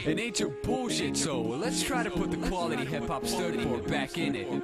and ain't your bullshit. So let's try to put the quality hip-hop stood for back in it.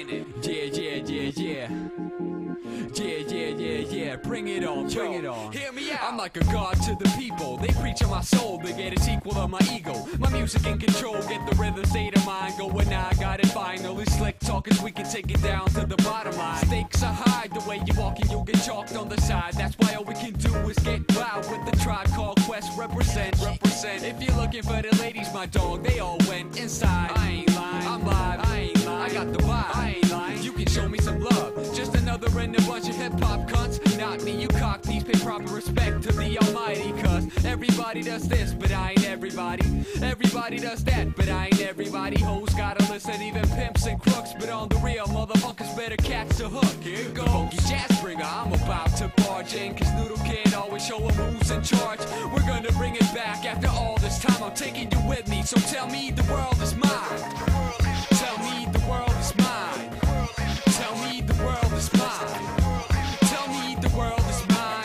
Yeah, bring it on, bring it on. Hear me out. I'm like a god to the people. They preach on my soul, they get a sequel of my ego. My music in control, get the rhythm state of mind going. Now I got it finally. Slick talkers, we can take it down to the bottom line. Stakes are high, the way you walk and you'll get chalked on the side. That's why all we can do is get wild with the Tribe Called Quest. Represent. If you're looking for the ladies, my dog, they all went inside. I ain't lying, I'm live, I ain't lying, I got the vibe, I ain't lying. You can show me some love, just another in a bunch of hip-hop cunts. Not me, you cockneys, pay proper respect to the almighty. Cause everybody does this, but I ain't everybody. Everybody does that, but I ain't everybody. Hoes gotta listen, even pimps and crooks. But on the real, motherfuckers better catch the hook. Here goes Funky Jazz Bringer, I'm about to barge in. Cause Noodle Kid always show him who's in charge. We're gonna bring it back after all this time. I'm taking you with me, so tell me the world is mine. Tell me the world is mine. Tell me the world is mine. Tell me the world is mine.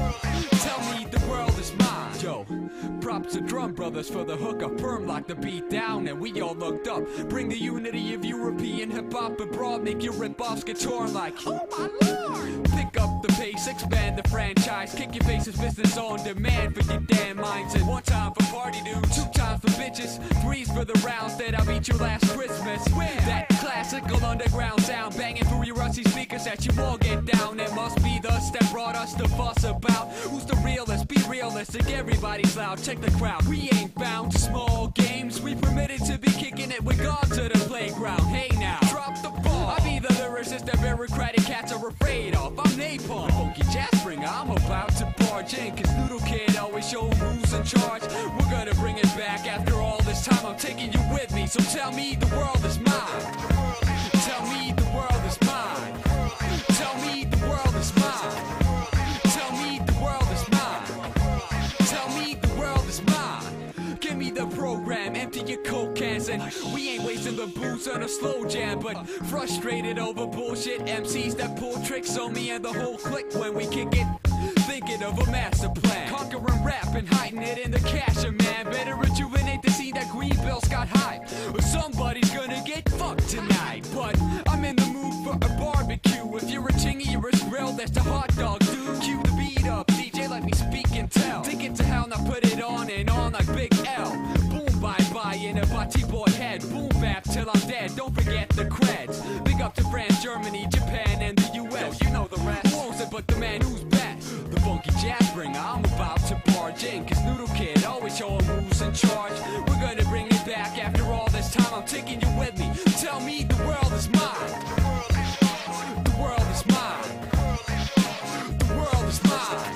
Tell me the world is mine. Yo, props to Drum Brothers for the hook up. Firm lock the beat down and we all looked up. Bring the unity of European hip-hop abroad. Make your rip-offs get torn like, oh my lord. Pick up the pace, expand the franchise. Kick your face's business on demand for your damn mindset. One time for party dudes, two times for bitches, threes for the rounds that I beat you last Christmas. That classical underground sound banging through your rusty speakers that you all get down. It must be the that brought us to fuss about who's the realest. Be realistic, everybody's loud. Check the crowd. We ain't bound to small games. We permitted to be kicking it with God to the playground. Hey now, drop the ball. I be the lyricist that bureaucratic cats are afraid of. I'm Napalm, Funky Jazz Bringer. I'm about to barge in. Cause Noodle Kid always show who's in charge. We're gonna bring it back after all this time. I'm taking you with me, so tell me the world is mine. Tell me the world is mine. Tell me the world is mine. Tell me the world is mine. Tell me the world is mine. Give me the program, empty your coke cans, and we ain't wasting the booze on a slow jam. But frustrated over bullshit MCs that pull tricks on me and the whole clique when we kick it. Thinking of a master plan, conquering rap and hiding it in the cash. And man, better rejuvenate the scene that Greenbelt's got hype, or somebody's gonna get fucked tonight. But I'm in the mood for a barbecue. If you're a chingy, you're a grill, that's the hot dog dude. Cue the beat up, DJ, let me speak and tell. Take it to hell, now put it on and on like Big L. Boom, bye-bye in a body boy head. Boom, bap till I'm dead, don't forget the creds. Big up to France, Germany, Japan, and the US. Yo, you know the rest. Who owns it but the man who's best? The Funky Jazz Bringer, I'm about to barge in. Cause Noodle Kid always show him who's in charge. We're gonna bring it back after all this time. I'm taking you with me. Tell me the world is mine. The world is mine. The world is mine.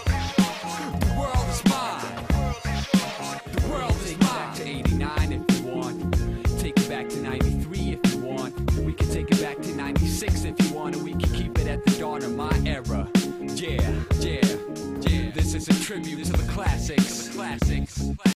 The world is mine. The world is mine. Take it back to 89 if you want. Take it back to 93 if you want. We can take it back to 96 if you want. And we can keep it at the dawn of my era. Yeah. This is a tribute to the classics.